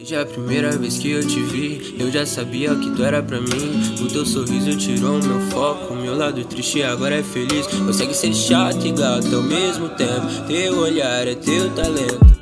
Desde a primeira vez que eu te vi, eu já sabia o que tu era pra mim. O teu sorriso tirou o meu foco, o meu lado triste agora é feliz. Consegue ser chato e gato ao mesmo tempo, teu olhar é teu talento.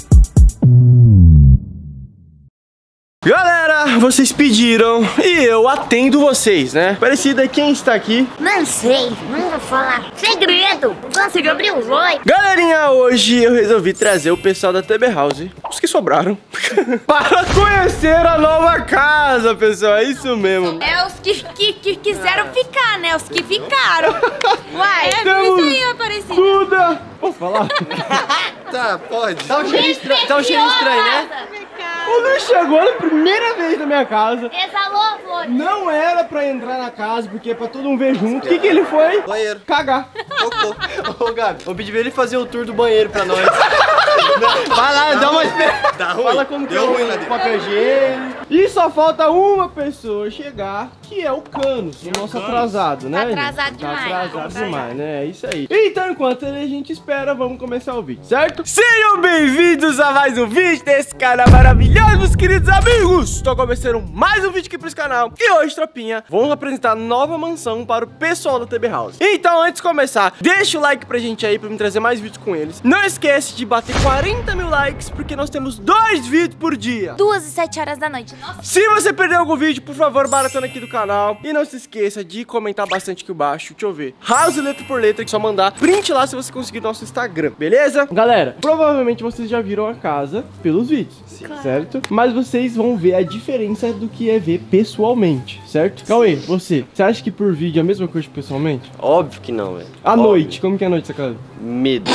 Galera, vocês pediram e eu atendo vocês, né? Parecida, quem está aqui? Não sei, não vou falar. Segredo, não consigo abrir o olho. Galerinha, hoje eu resolvi trazer o pessoal da TB House, os que sobraram, para conhecer a nova casa, pessoal, é isso mesmo. É os que quiseram ficar, né? Os que ficaram. Uai, é Temos isso aí, Aparecida. Buda. Posso falar? Tá, pode. Tá um cheiro estranho, né? O Luiz chegou na primeira vez na minha casa. Exalou, Flor. Não era pra entrar na casa, porque é pra todo mundo ver junto. O que ele foi? Banheiro. Cagar. Cocô. Ô, Gabi, eu pedi pra ele fazer o tour do banheiro pra nós. Vai lá, dá uma espera. Tá ruim. Fala como que Deu é ruim lá o dentro. papel higiênico. E só falta uma pessoa chegar, que é o Canos, o nosso atrasado, né? Tá atrasado gente? demais. Tá atrasado demais, né? É isso aí. Então, enquanto a gente espera, vamos começar o vídeo, certo? Sejam bem-vindos a mais um vídeo desse canal maravilhoso, meus queridos amigos. Estou começando mais um vídeo aqui para esse canal. E hoje, tropinha, vamos apresentar a nova mansão para o pessoal da TB House. Então, antes de começar, deixa o like pra gente aí, pra me trazer mais vídeos com eles. Não esquece de bater 40 mil likes, porque nós temos 2 vídeos por dia. 2 e 7 horas da noite. Nossa. Se você perdeu algum vídeo, por favor, baratona aqui do canal. E não se esqueça de comentar bastante aqui embaixo. Deixa eu ver. House letra por letra, que só mandar print lá se você conseguir no nosso Instagram, beleza? Galera, provavelmente vocês já viram a casa pelos vídeos, certo? Mas vocês vão ver a diferença do que é ver pessoalmente, certo? Cauê, você acha que por vídeo é a mesma coisa que pessoalmente? Óbvio que não, velho. À noite, como que é a noite dessa casa? Medo.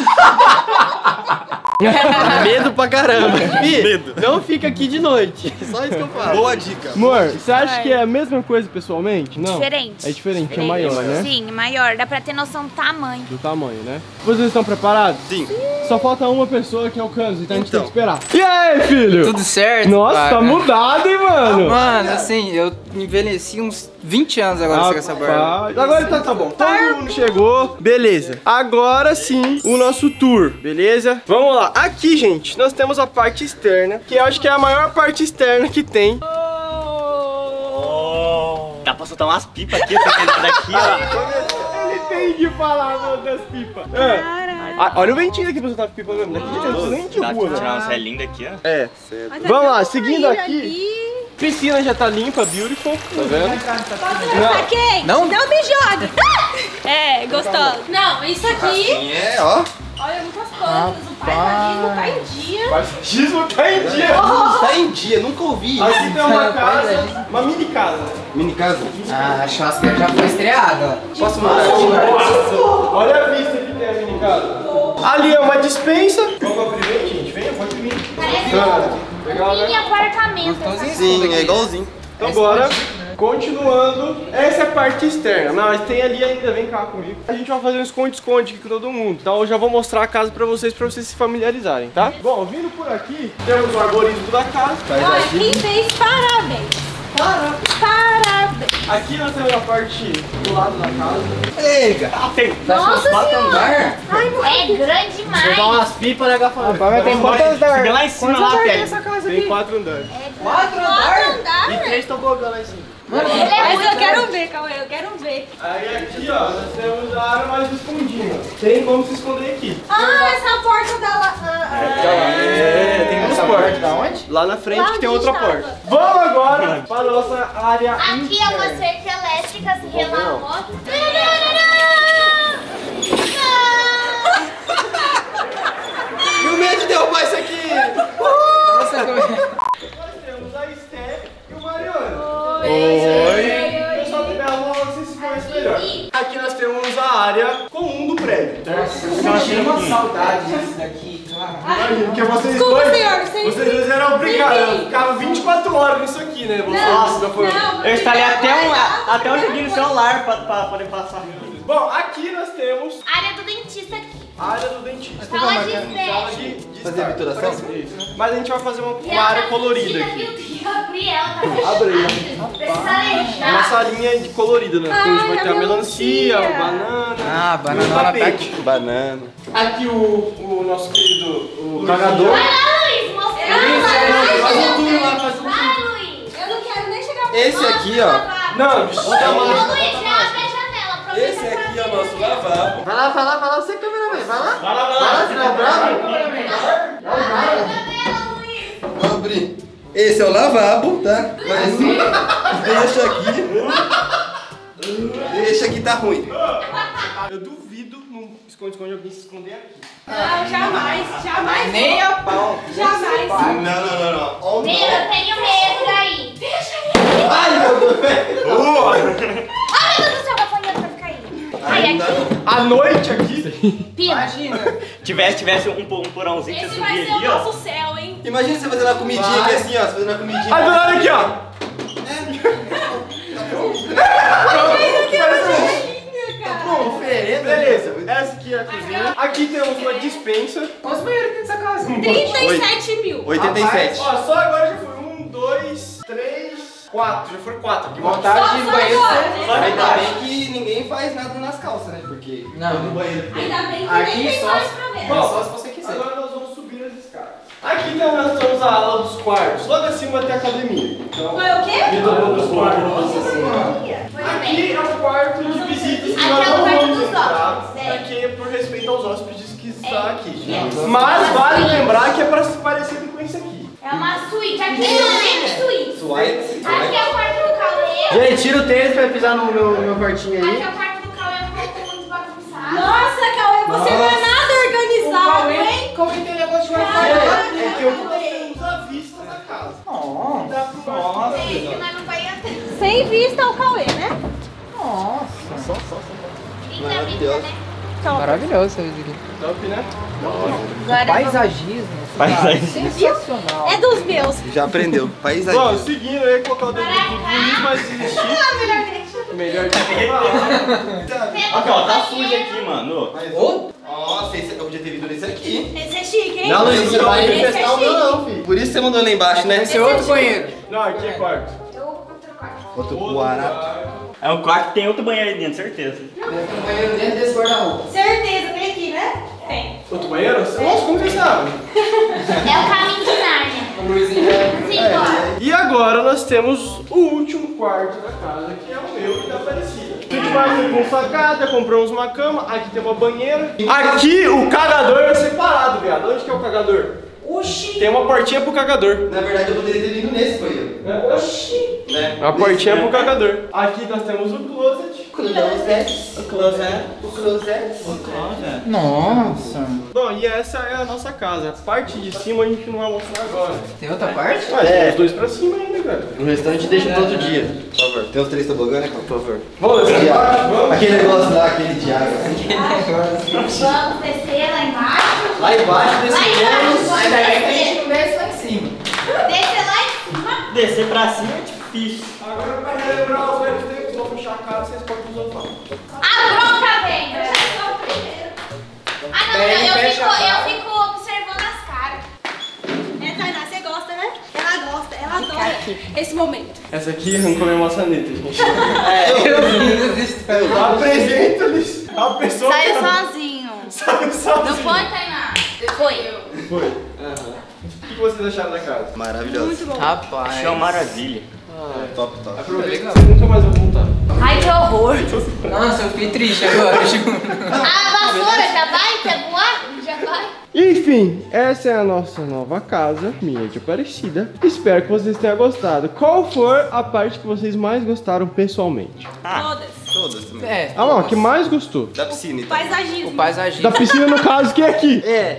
Medo pra caramba. Fih, Medo. não fica aqui de noite. Só isso que eu falo. Boa dica. Amor, você acha que é a mesma coisa pessoalmente? Não. Diferente. É diferente, é maior, né? Sim, maior. Dá pra ter noção do tamanho. Do tamanho, né? Vocês estão preparados? Sim. Só falta uma pessoa que é o Canos, então a gente tem que esperar. E aí, filho? Tudo certo? Nossa, cara? tá mudado, hein, mano? Mano, assim, eu envelheci uns 20 anos agora com essa barba. Rapaz, agora tá bom. Todo mundo chegou. Beleza. Agora sim, o nosso tour, beleza? Vamos lá. Aqui, gente, nós temos a parte externa, que eu acho que é a maior parte externa que tem. Dá pra soltar umas pipas aqui, pra entrar daqui, ó. Ele tem que falar, mano, das pipas. Ah, olha o ventinho aqui pra soltar pipa mesmo. Daqui de dentro, nem de Dá rua, pra tirar né? umas lindas aqui, ó. É. Vamos lá, seguindo aqui. Piscina já tá limpa, beautiful, tá vendo? Pra quem? Não? Não me jogue. É, gostoso. Não, isso aqui... É, ó. Olha, muitas coisas. O paisagismo tá em dia. Paisagismo tá em dia. Tá em dia, nunca ouvi. Aqui tem uma casa, uma mini casa. Mini casa. Ah, a churrasqueira já foi estreada. Posso mandar aqui? Olha a vista que tem a mini casa. Ali é uma dispensa. Vamos abrir, gente. Venha, pode vir. Legal, Mini né? apartamento. Sim, é igualzinho. Então bora. Continuando, essa é a parte externa, mas tem ali ainda, vem cá comigo. A gente vai fazer um esconde-esconde aqui com todo mundo. Então eu já vou mostrar a casa pra vocês se familiarizarem, tá? Bom, vindo por aqui, temos o arborismo da casa. Olha, quem fez, parabéns. Parabéns. Aqui nós temos a parte do lado da casa. Ei, cara. Nossa Quatro senhora. andar? É grande demais. umas pipas, né, Gafanhoto? Tem quantos andares? Chega lá em cima, lá, pega. Tem 4 andares. 4 andares? E 3 tobogã lá em cima. Mas eu quero ver, Cauê, eu quero ver. Aí aqui, ó, nós temos a área mais escondida. Tem como se esconder aqui. Ah, essa porta da lá. Tem duas portas. Da onde? Lá na frente Lá que tem onde outra estava. porta. Vamos agora para a nossa área Aqui é uma interna. cerca elétrica, se relar a moto. E o medo de derrubar isso aqui? Nossa, Nós temos a Esther e o Mariano. Oi. Pessoal do Belo, vocês se conhecem melhor. Aqui nós temos a área comum do prédio. eu tinha uma saudade disso daqui, cara. Imagina, porque vocês Desculpa, dois, senhor, sem vocês dois eram obrigados. Ficavam 24 horas nisso aqui, né? Vocês, Eu instalei até um joguinho no celular pra poder passar. Bom, aqui nós temos Área do dentista aqui. a área do dentista. Sala de Sala espera. de Fazer estar. habitação? Isso. Mas a gente vai fazer E uma ela área tá colorida fedida, aqui. viu? Tem que abrir ela, tá fechada. Abre aí. Precisa Uma alejar. salinha de colorida, né? Então a gente vai Ai, ter a a melancia, melancia. o banana. Ah, e o banana tá tapete. aqui. Banana. Aqui o nosso querido o cagador. Vai lá, Luiz, mostrar. Esse aqui, ó. Não, Ô, Luiz, já abre a janela. Aproveita Esse aqui é o nosso lavabo. Vai lá, você cameraman, vai lá. Vai lá, você não é bravo? Vou abrir. Esse é o lavabo, tá? Mas deixa aqui, tá ruim. eu duvido no esconde-esconde alguém se esconder aqui. Não, jamais. Nem a pau. Jamais. Não. Meu, eu tenho medo daí. Deixa ele. Ai, meu Deus. Ai, meu Deus do céu, vai apanhando pra ficar aí. Aí, aqui. À noite aqui. Pina. Imagina. Tivesse um porãozinho que você Esse vai subia ser o ali, ó. nosso céu, hein? Imagina você fazendo uma comidinha aqui assim, ó. Você fazendo uma comidinha. Aí do lado aqui, ó. Beleza, essa aqui é a cozinha. Aqui temos uma dispensa. Quantos banheiros tem nessa casa? 37 mil. 87. Ó, só agora já foi 1, 2, 3, 4. Já foram 4 aqui. Vontade de Só banheiro. agora, né? Ainda bem que ninguém faz nada nas calças, né? Porque Não. todo banheiro. Ainda bem que Aqui nem tem só- mais pra ver. Bom, Só se você quiser. agora nós vamos subir as escadas. Aqui nós temos a ala dos quartos. Logo acima tem a academia. Então, Foi o quê? e todos os quartos. Pois Aqui bem. é o quarto de visitas que Aqui nós é o não quarto vamos dos entrar. hóspedes, é. Aqui é por respeito aos hóspedes que está aqui. É. Mas vale lembrar que é para ser parecido com esse aqui. É uma suíte. Aqui é uma suíte. White. Aqui é o quarto do Cauê. Gente, tira o tênis pra pisar no meu quartinho Aqui aí. é o quarto do Cauê, um pouco muito bagunçado. Nossa, Cauê, você não é nada organizado, hein? Como tem negócio de Wi-Fi? É que eu temos a vista da casa. Dá pro quarto. Gente, mas não vai entrar. Sem vista ao Cauê, né? Linda vista, né? Maravilhoso essa vez aqui. Top, né? Paisagismo. Sensacional. É dos meus. Já aprendeu. Paisagismo. Bom, seguindo, eu ia colocar o dedo do Luiz, mas desisti. Melhor de Aqui, ó, tá sujo aqui, mano. Nossa, eu podia ter vindo nesse aqui. Esse é chique, hein? Não, Luiz, você vai Esse é infestar o meu chique. não, filho. Por isso você mandou lá embaixo, né? Esse é outro banheiro. Não, aqui é quarto. Eu vou pro outro quarto. Outro guará. É um quarto que tem outro banheiro ali dentro, certeza. Tem um banheiro dentro desse guarda-roupa. Certeza, tem aqui, né? Tem. Outro banheiro? Nossa, como você sabe? É o caminho de Nárnia. O Luizinho já... Simbora. E agora nós temos o último quarto da casa, que é o meu e da Aparecida. A gente vai com facada, compramos uma cama, aqui tem uma banheira. Aqui o cagador é separado, viado. Onde que é o cagador? Oxi. Tem uma portinha pro cagador. Na verdade, eu poderia ter vindo nesse banheiro. Oxi. Né? Uma portinha pro cagador. Aqui nós temos o closet. Nossa. Bom, e essa é a nossa casa. A parte de cima a gente não vai mostrar agora. Tem outra parte? Tem os dois pra cima ainda, cara. O restante deixa pro outro dia. Por favor. Tem os 3 tobogã, né? Por favor. Vamos descer embaixo, vamos. Aquele negócio lá, aquele de água. Vamos descer lá embaixo. Lá embaixo, Lá desse embaixo, vamos Ainda bem que a descer. gente não desce lá em cima. Descer lá em cima. Descer pra cima é difícil. Agora pra relembrar os velhos tempos, vamos puxar a cara, vocês podem usar o pau. A bronca vem. Eu já sou o primeiro. Ah, não, Bem, fecha a cara. eu fico observando as caras. É, Tainá, você gosta, né? Ela gosta, ela adora esse momento. Essa aqui arrancou minha maçaneta, gente. Eu vi. Apresenta-lhes a pessoa Saiu que sozinho. saiu sozinho. Não foi, Tainá? Foi. Foi. O que vocês acharam da casa? Maravilhoso. Muito bom. Rapaz. Achei uma maravilha. Top, top. Aproveita que vocês nunca mais vão voltar. Ai, que horror. Nossa, eu fiquei triste agora. A vassoura já vai? Quer voar? Já vai? Enfim, essa é a nossa nova casa, minha de Aparecida. Espero que vocês tenham gostado. Qual foi a parte que vocês mais gostaram pessoalmente? Todas. Todas também. É. Ah, não, a que mais gostou? Da piscina, então. Paisagismo. O paisagismo. Da piscina, no caso, que é aqui. É.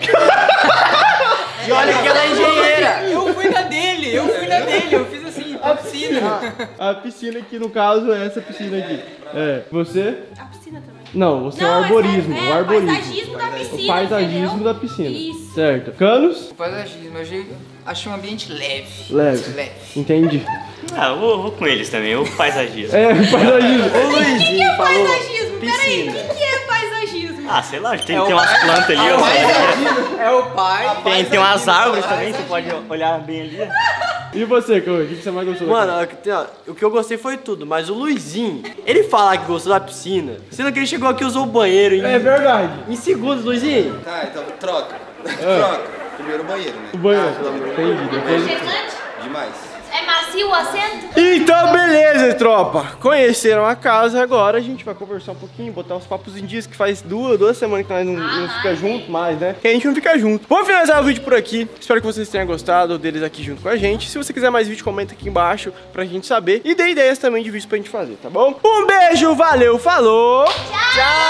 E olha que ela é engenheira. Eu fui na dele, eu fiz assim, a piscina. A piscina que, no caso, é essa piscina aqui. É, você? A piscina também. Não, você é o Não, arborismo. é o arborismo. o paisagismo da piscina, O paisagismo entendeu? da piscina. Isso. Certo. Canos? O paisagismo, eu achei um ambiente leve. Leve. Entendi. Ah, eu vou com eles também, o paisagismo. É, o paisagismo. O Luizinho O paisagismo, peraí, o que é paisagismo? Ah, sei lá, tem o umas plantas ali, ó. É o pai. Tem umas árvores também, você pode olhar bem ali. E você, Cauê? O que você mais gostou? da Mano, o que eu gostei foi tudo, mas o Luizinho, ele falar que gostou da piscina, sendo que ele chegou aqui e usou o banheiro casa? É verdade. em segundos, Luizinho. Tá, então troca. Troca. Primeiro o banheiro, né? O banheiro. Entendi. Depois... Chegante? Demais. É macio. macio o assento? Então, beleza, tropa. Conheceram a casa, agora a gente vai conversar um pouquinho, botar uns papos em dias, que faz duas semanas que nós não fica junto mais, né? Que a gente não fica junto. Vou finalizar o vídeo por aqui. Espero que vocês tenham gostado deles aqui junto com a gente. Se você quiser mais vídeo, comenta aqui embaixo pra gente saber. E dê ideias também de vídeos pra gente fazer, tá bom? Um beijo, valeu, falou! Tchau!